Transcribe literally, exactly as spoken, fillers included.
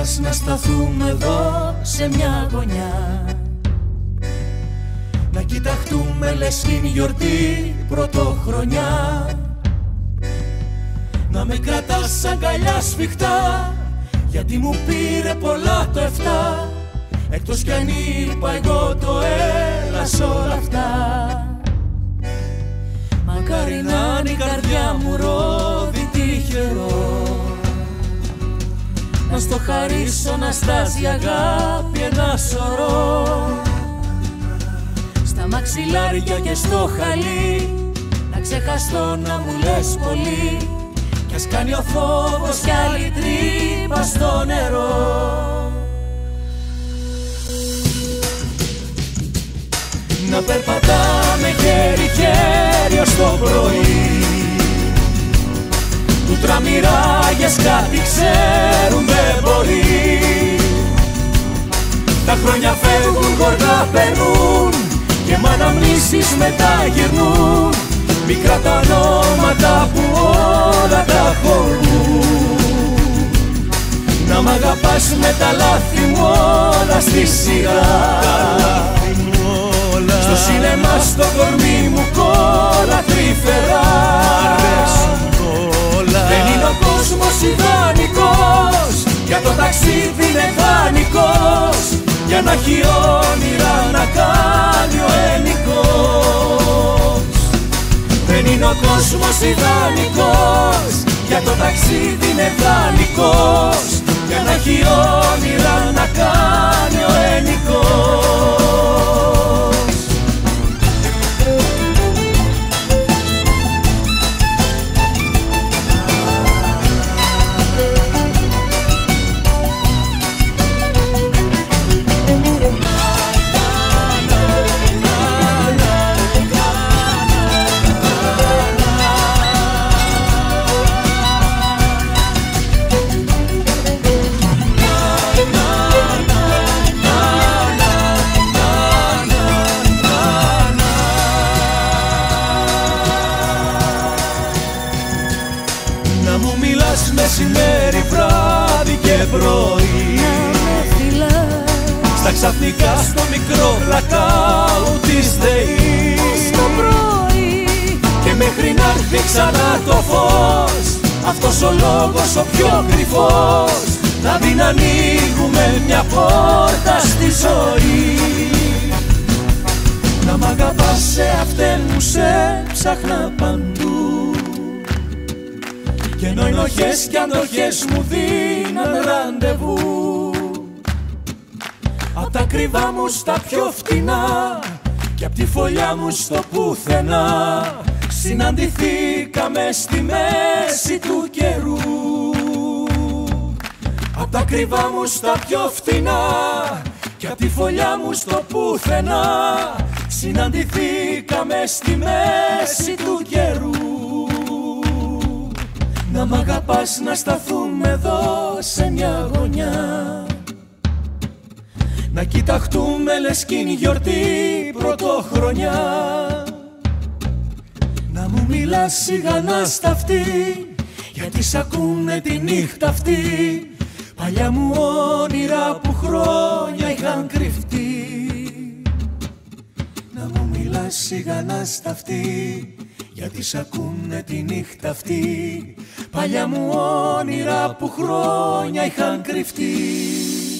πας να σταθούμε εδώ σε μια γωνιά, να κοιταχτούμε λες είναι γιορτή πρωτοχρονιά, να με κρατάς αγκαλιά σφιχτά, γιατί μου πήρε πολλά το εφτά, εκτός κι αν είπα εγώ το έλα σ' όλα αυτά. Μακάρι να είναι η καρδιά μου ρόδι τυχερό, να στο χαρίσω να στάσει αγάπη ένα σωρό, στα μαξιλάρια και στο χαλί, να ξεχαστώ να μου λες πολύ, κι ας κάνει ο φόβος κι άλλη τρύπα στο νερό. Να περπατάμε χέρι-χέρι ως το πρωί, που τραμμυράγες κάτι ξέρουν δεν μπορεί. Τα χρόνια φεύγουν, γοργά περνούν, και μ' αναμνήσεις μετά γυρνούν, μικρά τα ονόματα που όλα τα χωρούν. Να μ' αγαπάς με τα λάθη μου όλα στη σειρά, στο σινεμά στο κορμί μου κόλλα τρυφερά. Δεν είναι ο κόσμος ιδανικός, για το ταξίδι είναι δανεικός, για να έχει όνειρα να κάνει ο ενικός. Δεν είναι ο κόσμος ιδανικός, για το ταξίδι είναι δανεικός, για να έχει όνειρα να κάνει ο ενικός. Μεσημέρι, βράδυ και πρωί, στα ξαφνικά στο μικρό blackout της ΔΕΗ, το πρωί, και μέχρι να έρθει ξανά το φως, αυτός ο λόγος ο πιο κρυφός, να δει να ανοίγουμε μια πόρτα στη ζωή. Να μ' αγαπάς σε αυτήν μου σε ψάχνα παντού, κι ενώ ενοχές κι αντοχές μου δίναν ραντεβού, απ' τα κρυβά μου στα πιο φτηνά, κι απ' τη φωλιά μου στο πουθενά, συναντηθήκαμε στη μέση του καιρού. Απ' τα κρυβά μου στα πιο φτηνά, κι απ' τη φωλιά μου στο πουθενά, συναντηθήκαμε στη μέση του καιρού. Να μ' αγαπάς να σταθούμε εδώ σε μια γωνιά, να κοιταχτούμε λες κι είναι γιορτή πρωτοχρονιά, να μου μιλάς σιγανά στα αυτή, γιατί σ' ακούνε τη νύχτα αυτή, παλιά μου όνειρα που χρόνια είχαν κρυφτεί. Να μου μιλάς σιγανά στα αυτή, γιατί σ' ακούνε τη νύχτα αυτή, παλιά μου όνειρα που χρόνια είχαν κρυφτεί.